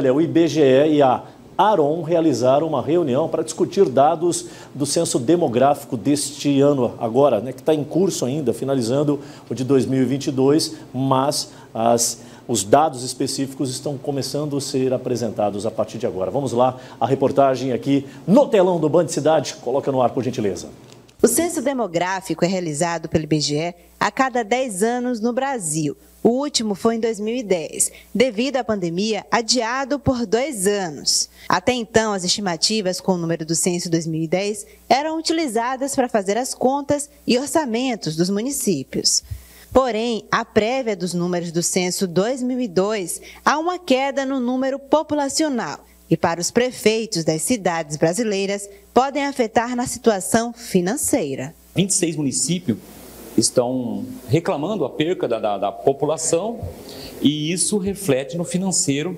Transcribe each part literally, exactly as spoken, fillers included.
Olha, o I B G E e a ARON realizaram uma reunião para discutir dados do censo demográfico deste ano agora, né, que está em curso ainda, finalizando o de dois mil e vinte e dois, mas as, os dados específicos estão começando a ser apresentados a partir de agora. Vamos lá, a reportagem aqui no telão do Band Cidade. Coloca no ar, por gentileza. O censo demográfico é realizado pelo I B G E a cada dez anos no Brasil. O último foi em dois mil e dez, devido à pandemia, adiado por dois anos. Até então, as estimativas com o número do censo dois mil e dez eram utilizadas para fazer as contas e orçamentos dos municípios. Porém, a prévia dos números do censo dois mil e dois, há uma queda no número populacional e, para os prefeitos das cidades brasileiras, podem afetar na situação financeira. vinte e seis municípios estão reclamando a perca da, da, da população e isso reflete no financeiro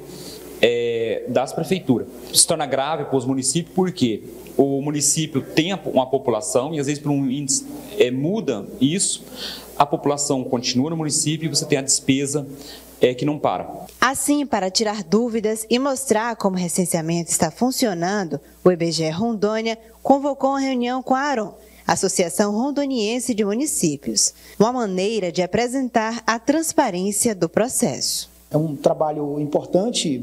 é, das prefeituras. Isso se torna grave para os municípios porque o município tem uma população e às vezes por um índice é, muda isso, a população continua no município e você tem a despesa é, que não para. Assim, para tirar dúvidas e mostrar como o recenseamento está funcionando, o I B G E Rondônia convocou uma reunião com a ARON, Associação Rondoniense de Municípios, uma maneira de apresentar a transparência do processo. É um trabalho importante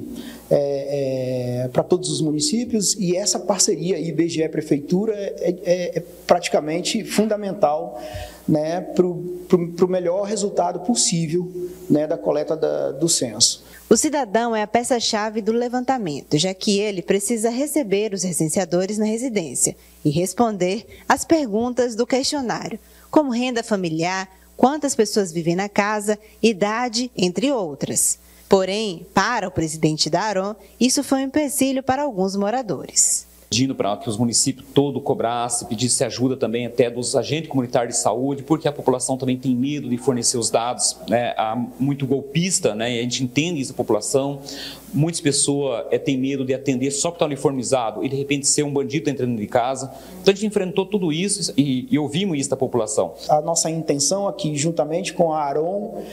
é, é, para todos os municípios e essa parceria I B G E-Prefeitura é, é, é praticamente fundamental, né, para o melhor resultado possível, né, da coleta da, do censo. O cidadão é a peça-chave do levantamento, já que ele precisa receber os recenseadores na residência e responder às perguntas do questionário, como renda familiar, quantas pessoas vivem na casa, idade, entre outras. Porém, para o presidente da ARON, isso foi um empecilho para alguns moradores. Pedindo para que os municípios todos cobrassem, pedissem ajuda também até dos agentes comunitários de saúde, porque a população também tem medo de fornecer os dados, né? Há muito golpista, né? E a gente entende isso da população. Muitas pessoas é, têm medo de atender só porque está uniformizado e de repente ser um bandido entrando de casa. Então a gente enfrentou tudo isso e, e ouvimos isso da população. A nossa intenção aqui, juntamente com a ARON,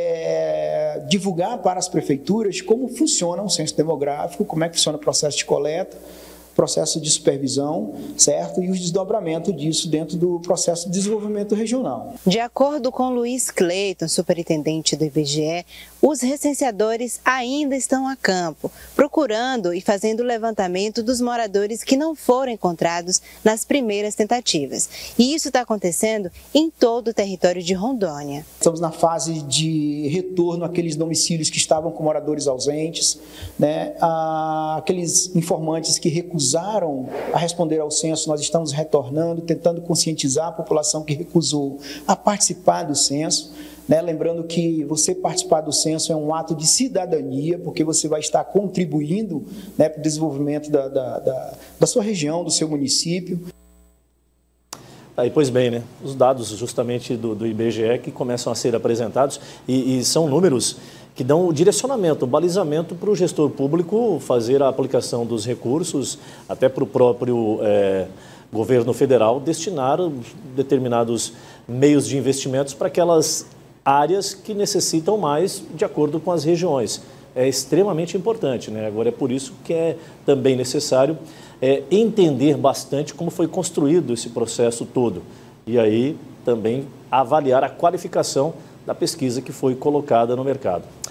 é divulgar para as prefeituras como funciona o censo demográfico, como é que funciona o processo de coleta, processo de supervisão, certo? E os desdobramentos disso dentro do processo de desenvolvimento regional. De acordo com Luiz Cleiton, superintendente do I B G E, os recenseadores ainda estão a campo, procurando e fazendo o levantamento dos moradores que não foram encontrados nas primeiras tentativas. E isso está acontecendo em todo o território de Rondônia. Estamos na fase de retorno àqueles domicílios que estavam com moradores ausentes, né? Aqueles informantes que recusaram a responder ao censo, nós estamos retornando, tentando conscientizar a população que recusou a participar do censo. Né? Lembrando que você participar do censo é um ato de cidadania, porque você vai estar contribuindo, né, para o desenvolvimento da, da, da, da sua região, do seu município. Aí, pois bem, né? Os dados justamente do, do I B G E que começam a ser apresentados e, e são números que dão o direcionamento, o balizamento para o gestor público fazer a aplicação dos recursos, até para o próprio é, governo federal destinar determinados meios de investimentos para aquelas áreas que necessitam mais de acordo com as regiões. É extremamente importante, né? Agora é por isso que é também necessário é, entender bastante como foi construído esse processo todo e aí também avaliar a qualificação da pesquisa que foi colocada no mercado.